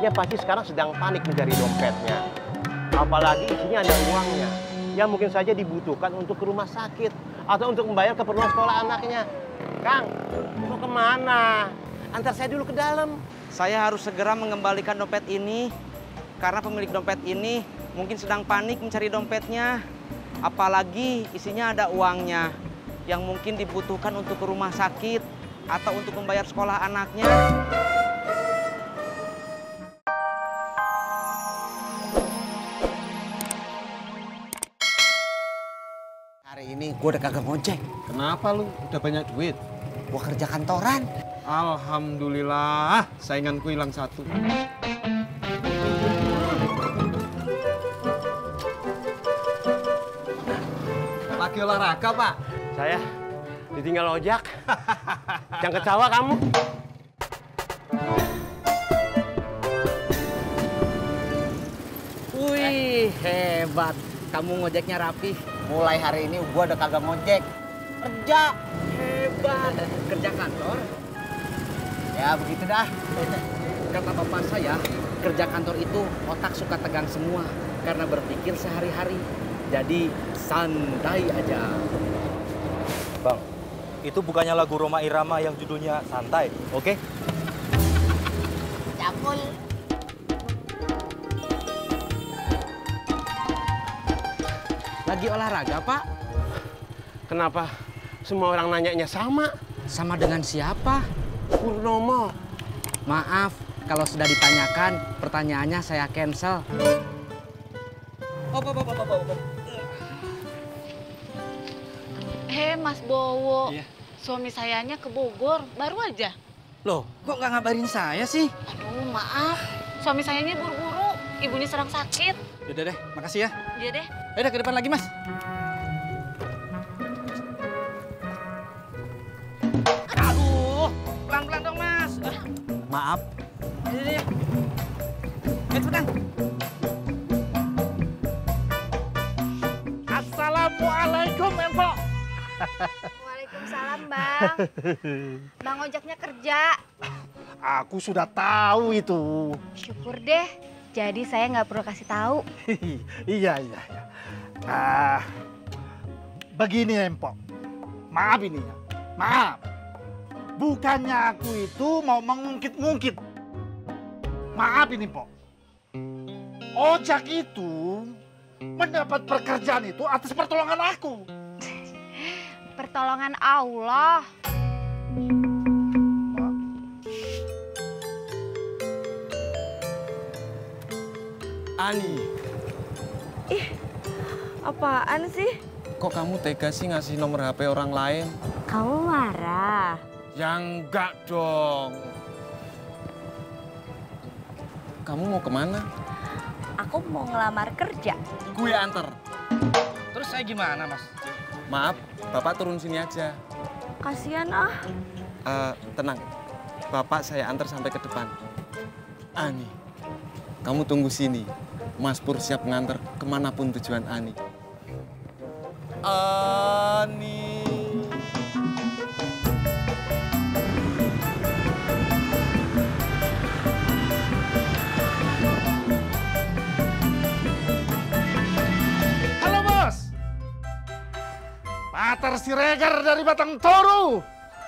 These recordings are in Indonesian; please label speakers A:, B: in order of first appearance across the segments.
A: Dia pasti sekarang sedang panik mencari dompetnya. Apalagi isinya ada uangnya yang mungkin saja dibutuhkan untuk ke rumah sakit atau untuk membayar keperluan sekolah anaknya. Kang, mau kemana? Antar saya dulu ke dalam.
B: Saya harus segera mengembalikan dompet ini karena pemilik dompet ini mungkin sedang panik mencari dompetnya. Apalagi isinya ada uangnya yang mungkin dibutuhkan untuk ke rumah sakit atau untuk membayar sekolah anaknya.
C: Hari ini gue udah kagak ngojek.
D: Kenapa lu? Udah banyak duit?
C: Gue kerja kantoran.
D: Alhamdulillah, sainganku hilang satu. Lagi olahraga, Pak?
A: Saya ditinggal ojek. Jangan ketawa kamu.
B: Wih, hebat. Kamu ngojeknya rapi.
C: Mulai hari ini gue udah kagak ngojek. Kerja.
B: Hebat. Kerja kantor?
C: Ya begitu dah.
B: Kata bapak saya, kerja kantor itu otak suka tegang semua karena berpikir sehari-hari. Jadi santai aja.
E: Bang, itu bukannya lagu Rhoma Irama yang judulnya Santai, oke?
C: Cakul.
B: Lagi olahraga, Pak?
A: Kenapa semua orang nanyanya sama?
B: Sama dengan siapa?
A: Purnomo.
B: Maaf, kalau sudah ditanyakan, pertanyaannya saya cancel.
F: Mas Bowo, iya. Suami sayanya ke Bogor, baru aja.
B: Loh, kok nggak ngabarin saya sih?
F: Aduh, maaf. Suami sayanya buru-buru, ibunya sedang sakit.
B: Yaudah deh, makasih ya.
F: Iya deh.
B: Yaudah, ke depan lagi, Mas. Aduh, pelan-pelan dong, Mas.
C: Maaf.
B: Iya. Cepetan.
G: Assalamualaikum, Empok.
H: Waalaikumsalam, Bang. Bang ojaknya kerja.
G: Aku sudah tahu itu.
H: Syukur deh. Jadi saya nggak perlu kasih tahu.
G: Iya. Begini, Empok. Maaf ini ya. Maaf. Bukannya aku itu mau mengungkit-ungkit. Maaf ini, Pok. Ojak itu mendapat pekerjaan itu atas pertolongan aku.
H: Pertolongan Allah.
D: Ani.
I: Ih, apaan sih?
D: Kok kamu tega sih ngasih nomor HP orang lain?
H: Kamu marah?
D: Ya enggak dong. Kamu mau kemana?
H: Aku mau ngelamar kerja.
D: Gue anter.
B: Terus saya gimana, Mas?
D: Maaf, Bapak turun sini aja.
I: Kasian ah.
D: Tenang, Bapak saya antar sampai ke depan. Ani, kamu tunggu sini. Mas Pur siap nganter kemanapun tujuan Ani. Ani.
G: Halo, Bos. Patar Siregar dari Batang Toru.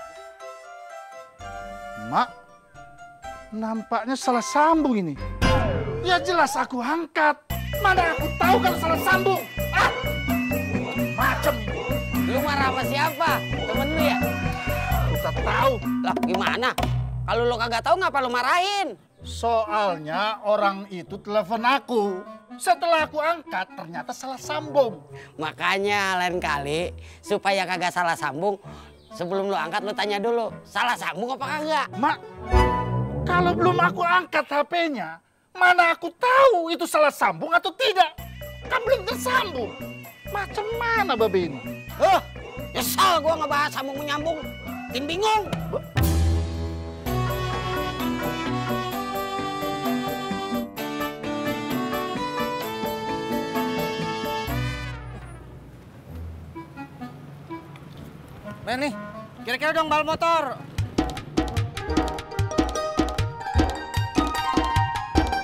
G: Mak, nampaknya salah sambung ini. Ya jelas aku angkat. Mana aku tahu kalau salah sambung. Ah, macam ini.
B: Lu marah sama siapa? Temen lu ya?
G: Aku tak tahu.
B: Lah gimana? Kalau lu kagak tahu ngapa lu marahin?
G: Soalnya orang itu telepon aku. Setelah aku angkat, ternyata salah sambung.
B: Makanya lain kali supaya kagak salah sambung, sebelum lu angkat lu tanya dulu, salah sambung apa kagak?
G: Mak, kalau belum aku angkat HP-nya, mana aku tahu itu salah sambung atau tidak? Kan belum tersambung. Macam mana babe ini?
B: Nyesel gua ngebahas sambung menyambung, bikin bingung. Nih, kira-kira dong bal motor.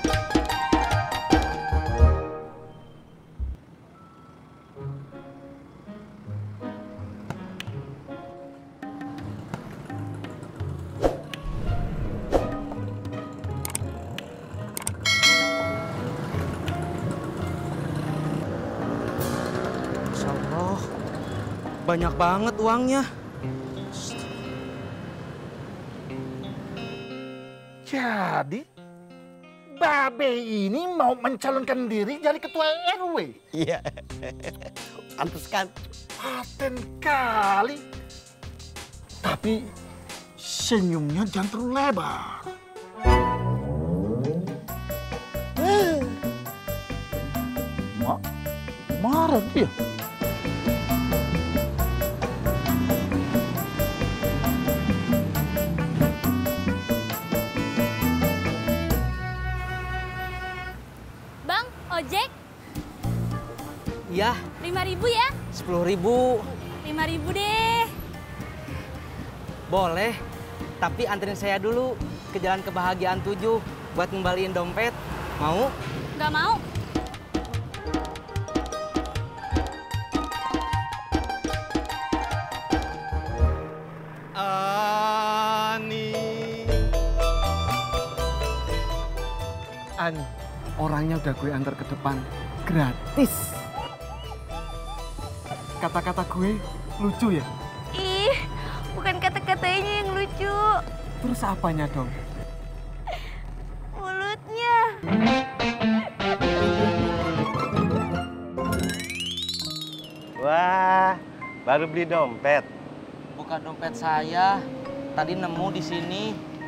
B: banyak banget uangnya.
G: Jadi, Babe ini mau mencalonkan diri jadi ketua RW.
C: Iya. Pantes kan?
G: Paten kali. Tapi senyumnya jangan terlalu lebar. Marah dia.
H: Bang, ojek
B: Iya,
H: 5.000 ya?
B: 10.000.
H: 5.000 deh.
B: Boleh, tapi anterin saya dulu ke Jalan Kebahagiaan 7 buat ngembaliin dompet. Mau?
H: Nggak mau.
D: Ani, orangnya udah gue antar ke depan gratis. Kata-kata gue lucu ya?
I: Ih, bukan kata-katanya yang lucu.
D: Terus apanya dong?
I: Mulutnya.
A: Wah, baru beli dompet.
B: Bukan dompet saya. Tadi nemu di sini.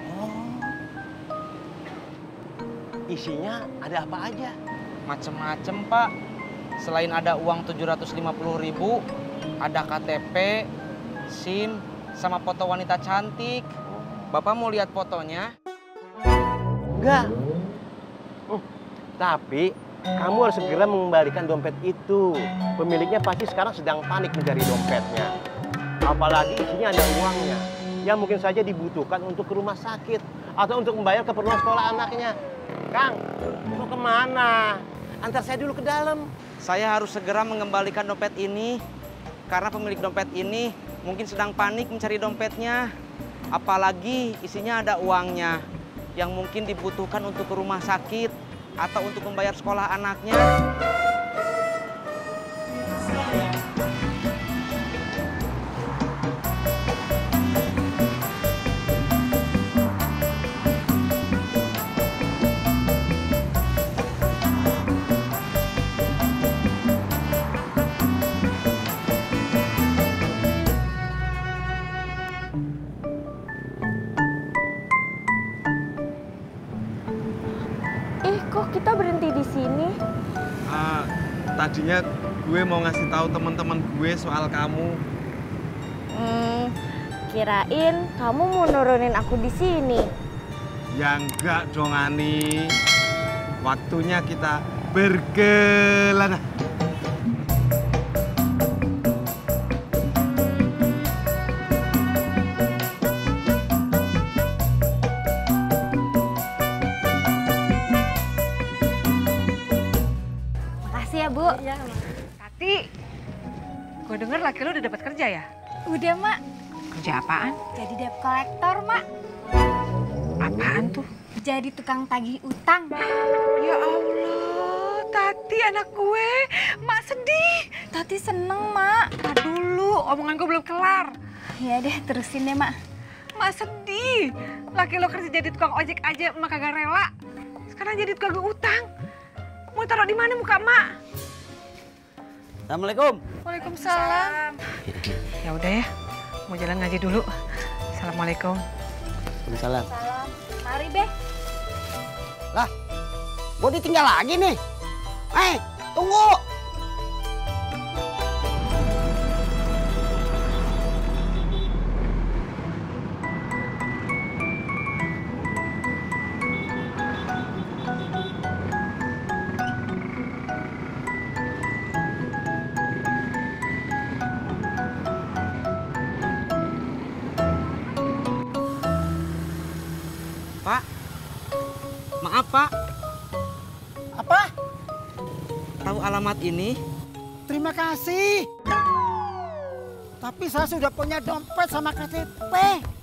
A: Isinya ada apa aja?
B: Macem-macem, Pak. Selain ada uang 750.000, ada KTP, SIM, sama foto wanita cantik. Bapak mau lihat fotonya?
A: Enggak. Tapi kamu harus segera mengembalikan dompet itu. Pemiliknya pasti sekarang sedang panik mencari dompetnya. Apalagi isinya ada uangnya yang mungkin saja dibutuhkan untuk ke rumah sakit atau untuk membayar keperluan sekolah anaknya. Kang, mau kemana? Antar saya dulu ke dalam.
B: Saya harus segera mengembalikan dompet ini karena pemilik dompet ini mungkin sedang panik mencari dompetnya. Apalagi isinya ada uangnya yang mungkin dibutuhkan untuk ke rumah sakit atau untuk membayar sekolah anaknya.
I: Kok kita berhenti di sini?
D: Tadinya gue mau ngasih tahu teman-teman gue soal kamu.
I: Kirain kamu mau nurunin aku di sini.
D: Ya enggak dong, Ani. Waktunya kita berkelana.
H: Bu.
F: Iya, Tati, gue denger laki lu udah dapat kerja ya?
H: Udah, Mak.
F: Kerja apaan?
H: Jadi debt collector, Mak.
F: Apaan tuh?
H: Jadi tukang tagih utang.
F: Ya Allah, Tati anak gue. Mak sedih.
H: Tati seneng, Mak.
F: Mak dulu, omongan gue belum kelar.
H: Ya deh, terusin deh, Mak.
F: Mak sedih. Laki lo kerja jadi tukang ojek aja, Mak kagak rela. Sekarang jadi tukang utang. Mau taruh di mana muka Mak?
C: Assalamualaikum.
F: Waalaikumsalam. Ya udah ya, mau jalan ngaji dulu. Assalamualaikum.
C: Waalaikumsalam.
H: Salam. Mari, Beh.
C: Lah, gue ditinggal lagi nih. Tunggu.
B: Pak, maaf Pak.
C: Apa?
B: Tahu alamat ini?
C: Terima kasih. Tapi saya sudah punya dompet sama KTP.